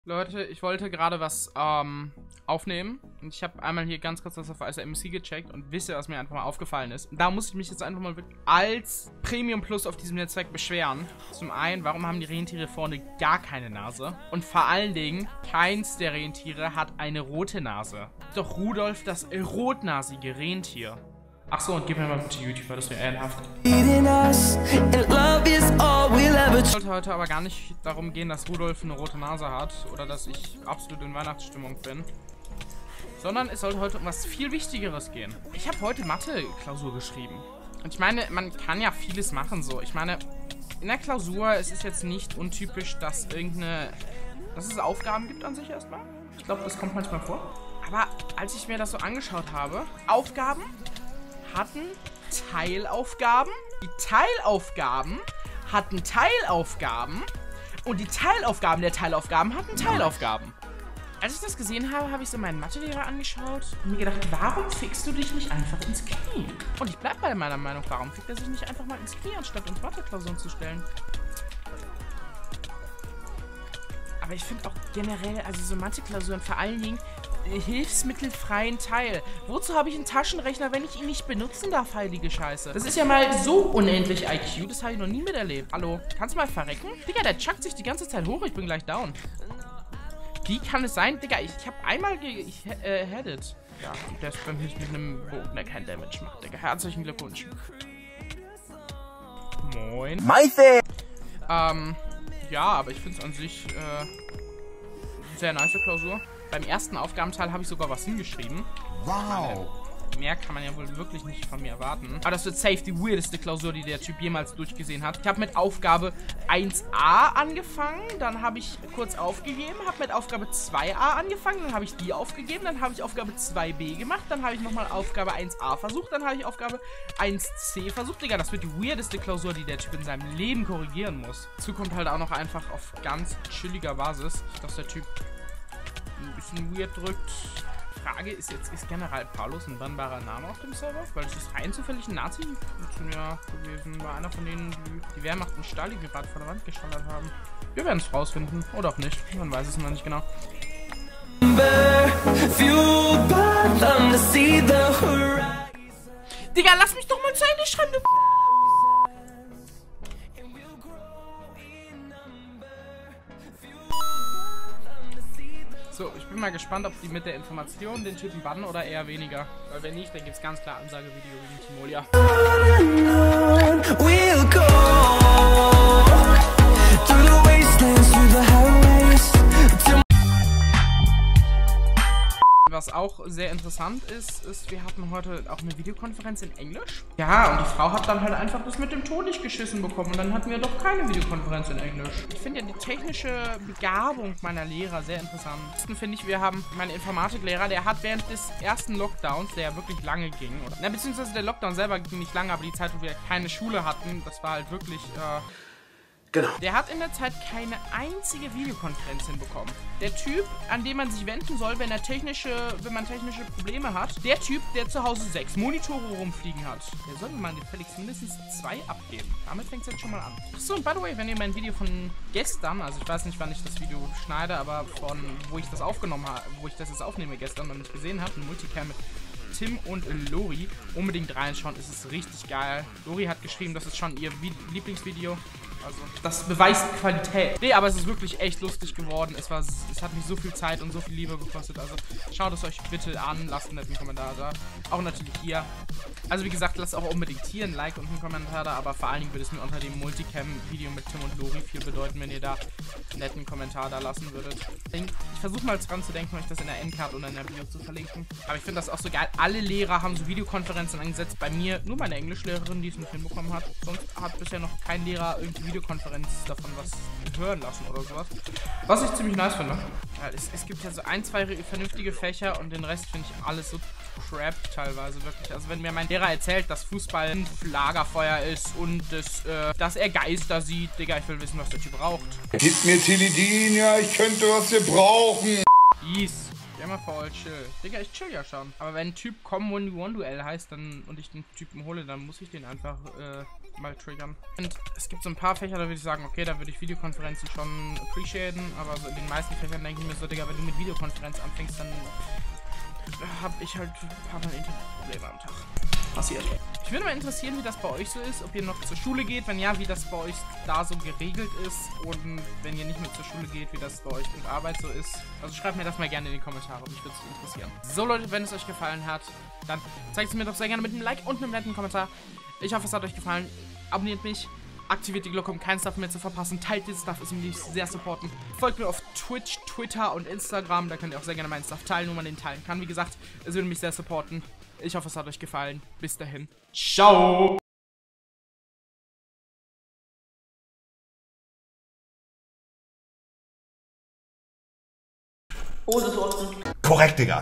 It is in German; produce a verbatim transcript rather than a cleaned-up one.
Leute, ich wollte gerade was ähm, aufnehmen und ich habe einmal hier ganz kurz das auf S M C gecheckt und wisst ihr, was mir einfach mal aufgefallen ist. Und da muss ich mich jetzt einfach mal wirklich als Premium Plus auf diesem Netzwerk beschweren. Zum einen, warum haben die Rentiere vorne gar keine Nase? Und vor allen Dingen, keins der Rentiere hat eine rote Nase. Doch Rudolf, das rotnasige Rentier. Ach so, und gib mir mal bitte YouTuber, das wäre ehrenhaft. Es sollte heute aber gar nicht darum gehen, dass Rudolf eine rote Nase hat oder dass ich absolut in Weihnachtsstimmung bin. Sondern es sollte heute um was viel Wichtigeres gehen. Ich habe heute Mathe-Klausur geschrieben. Und ich meine, man kann ja vieles machen so. Ich meine, in der Klausur, es ist jetzt nicht untypisch, dass irgendeine... dass es Aufgaben gibt an sich erstmal. Ich glaube, das kommt manchmal vor. Aber als ich mir das so angeschaut habe, Aufgaben hatten Teilaufgaben, die Teilaufgaben hatten Teilaufgaben und die Teilaufgaben der Teilaufgaben hatten Teilaufgaben. Als ich das gesehen habe, habe ich so meinen Mathelehrer angeschaut und mir gedacht, warum fickst du dich nicht einfach ins Knie? Und ich bleibe bei meiner Meinung, warum fickt er sich nicht einfach mal ins Knie, anstatt uns Mathe-Klausuren zu stellen? Aber ich finde auch generell, also so Mathe-Klausuren vor allen Dingen, hilfsmittelfreien Teil. Wozu habe ich einen Taschenrechner, wenn ich ihn nicht benutzen darf, heilige Scheiße? Das ist ja mal so unendlich I Q, das habe ich noch nie miterlebt. Hallo, kannst du mal verrecken? Digga, der chuckt sich die ganze Zeit hoch, ich bin gleich down. Wie kann es sein? Digga, ich, ich habe einmal ge... ich äh, had it. Ja, und der ist bei mir mit einem Bogen, der kein Damage macht, Digga. Herzlichen Glückwunsch. Moin. Meife! Ähm, ja, aber ich finde es an sich, äh, sehr nice Klausur. Beim ersten Aufgabenteil habe ich sogar was hingeschrieben. Wow. Mehr kann man ja wohl wirklich nicht von mir erwarten. Aber das wird safe die weirdeste Klausur, die der Typ jemals durchgesehen hat. Ich habe mit Aufgabe eins a angefangen, dann habe ich kurz aufgegeben, habe mit Aufgabe zwei a angefangen, dann habe ich die aufgegeben, dann habe ich Aufgabe zwei b gemacht, dann habe ich nochmal Aufgabe eins a versucht, dann habe ich Aufgabe eins c versucht. Digga, das wird die weirdeste Klausur, die der Typ in seinem Leben korrigieren muss. Dazu kommt halt auch noch einfach auf ganz chilliger Basis, dass der Typ ein bisschen weird drückt. Frage ist jetzt, ist General Paulus ein bannbarer Name auf dem Server? Weil es ist rein zufällig ein Nazi-Funktionär gewesen. War einer von denen, die die Wehrmacht in Stalingrad vor der Wand geschallert haben. Wir werden es rausfinden. Oder auch nicht. Man weiß es noch nicht genau. Digga, lass mich doch mal zu Ende schreiben, du So, ich bin mal gespannt, ob die mit der Information den Typen bannen oder eher weniger. Weil wenn nicht, dann gibt es ganz klar Ansagevideo gegen Timolia. Was auch sehr interessant ist, ist, wir hatten heute auch eine Videokonferenz in Englisch. Ja, und die Frau hat dann halt einfach das mit dem Ton nicht geschissen bekommen. Und dann hatten wir doch keine Videokonferenz in Englisch. Ich finde ja die technische Begabung meiner Lehrer sehr interessant. Am besten finde ich, wir haben meinen Informatiklehrer, der hat während des ersten Lockdowns, der ja wirklich lange ging, oder, na, beziehungsweise der Lockdown selber ging nicht lange, aber die Zeit, wo wir keine Schule hatten, das war halt wirklich, äh, genau. Der hat in der Zeit keine einzige Videokonferenz hinbekommen. Der Typ, an den man sich wenden soll, wenn er technische, wenn man technische Probleme hat, der Typ, der zu Hause sechs Monitore rumfliegen hat, der soll mir mal gefälligst mindestens zwei abgeben. Damit fängt es jetzt schon mal an. Achso, und by the way, wenn ihr mein Video von gestern, also ich weiß nicht, wann ich das Video schneide, aber von wo ich das aufgenommen habe, wo ich das jetzt aufnehme gestern und nicht gesehen habe, ein Multicam mit Tim und Lori, unbedingt reinschauen, es ist richtig geil. Lori hat geschrieben, das ist schon ihr Lieblingsvideo. Also, das beweist Qualität. Nee, aber es ist wirklich echt lustig geworden. Es war, es hat mich so viel Zeit und so viel Liebe gekostet. Also, schaut es euch bitte an. Lasst einen netten Kommentar da. Auch natürlich hier. Also, wie gesagt, lasst auch unbedingt hier ein Like und einen Kommentar da. Aber vor allen Dingen würde es mir unter dem Multicam-Video mit Tim und Lori viel bedeuten, wenn ihr da einen netten Kommentar da lassen würdet. Ich versuche mal dran zu denken, euch das in der Endcard oder in der Bio zu verlinken. Aber ich finde das auch so geil. Alle Lehrer haben so Videokonferenzen angesetzt. Bei mir nur meine Englischlehrerin, die es nicht hinbekommen hat. Sonst hat bisher noch kein Lehrer irgendwie Videokonferenz davon was hören lassen oder sowas. Was ich ziemlich nice finde. Ja, es, es gibt ja so ein, zwei vernünftige Fächer und den Rest finde ich alles so crap teilweise, wirklich. Also wenn mir mein Lehrer erzählt, dass Fußball ein Lagerfeuer ist und das, äh, dass er Geister sieht, Digga, ich will wissen, was der Typ braucht. Gib mir Tilidin, ja, ich könnte was wir brauchen. Peace. Ja, mal for all chill. Digga, ich chill ja schon. Aber wenn ein Typ Common One Duell heißt dann und ich den Typen hole, dann muss ich den einfach, äh, mal triggern. Und es gibt so ein paar Fächer, da würde ich sagen, okay, da würde ich Videokonferenzen schon appreciaten, aber so in den meisten Fächern denke ich mir so, Digga, wenn du mit Videokonferenz anfängst, dann habe ich halt ein paar Mal Internetprobleme am Tag. Passiert. Ich würde mal interessieren, wie das bei euch so ist, ob ihr noch zur Schule geht, wenn ja, wie das bei euch da so geregelt ist und wenn ihr nicht mehr zur Schule geht, wie das bei euch mit Arbeit so ist. Also schreibt mir das mal gerne in die Kommentare, mich würde es interessieren. So Leute, wenn es euch gefallen hat, dann zeigt es mir doch sehr gerne mit einem Like und einem netten Kommentar. Ich hoffe, es hat euch gefallen. Abonniert mich, aktiviert die Glocke, um keinen Stuff mehr zu verpassen. Teilt den Stuff, ist mich sehr supporten. Folgt mir auf Twitch, Twitter und Instagram, da könnt ihr auch sehr gerne meinen Stuff teilen, wo man den teilen kann. Wie gesagt, es würde mich sehr supporten. Ich hoffe, es hat euch gefallen. Bis dahin. Ciao! Korrekt, Digga.